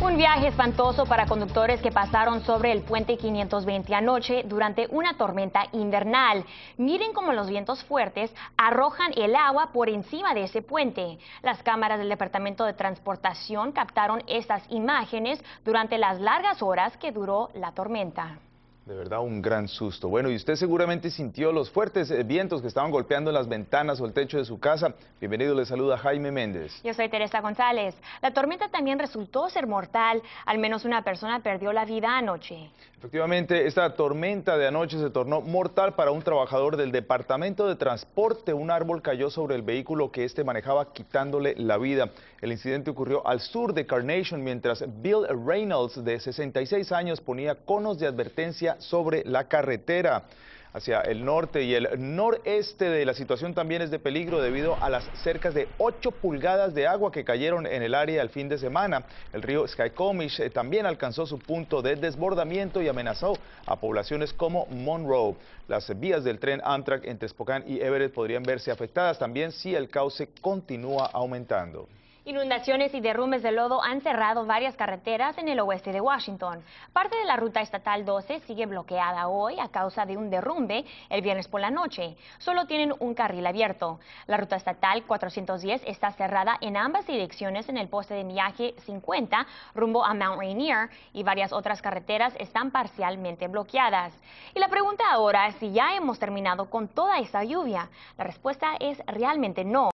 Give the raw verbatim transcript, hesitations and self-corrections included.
Un viaje espantoso para conductores que pasaron sobre el puente quinientos veinte anoche durante una tormenta invernal. Miren cómo los vientos fuertes arrojan el agua por encima de ese puente. Las cámaras del Departamento de Transportación captaron estas imágenes durante las largas horas que duró la tormenta. De verdad, un gran susto. Bueno, y usted seguramente sintió los fuertes eh, vientos que estaban golpeando las ventanas o el techo de su casa. Bienvenido, le saluda Jaime Méndez. Yo soy Teresa González. La tormenta también resultó ser mortal. Al menos una persona perdió la vida anoche. Efectivamente, esta tormenta de anoche se tornó mortal para un trabajador del Departamento de Transporte. Un árbol cayó sobre el vehículo que este manejaba, quitándole la vida. El incidente ocurrió al sur de Carnation, mientras Bill Reynolds, de sesenta y seis años, ponía conos de advertencia sobre la carretera. Hacia el norte y el noreste de la situación también es de peligro debido a las cerca de ocho pulgadas de agua que cayeron en el área el fin de semana. El río Skycomish eh, también alcanzó su punto de desbordamiento y amenazó a poblaciones como Monroe. Las vías del tren Amtrak entre Spokane y Everett podrían verse afectadas también si el cauce continúa aumentando. Inundaciones y derrumbes de lodo han cerrado varias carreteras en el oeste de Washington. Parte de la ruta estatal doce sigue bloqueada hoy a causa de un derrumbe el viernes por la noche. Solo tienen un carril abierto. La ruta estatal cuatrocientos diez está cerrada en ambas direcciones en el poste de millaje cincuenta rumbo a Mount Rainier, y varias otras carreteras están parcialmente bloqueadas. Y la pregunta ahora es si ya hemos terminado con toda esta lluvia. La respuesta es realmente no.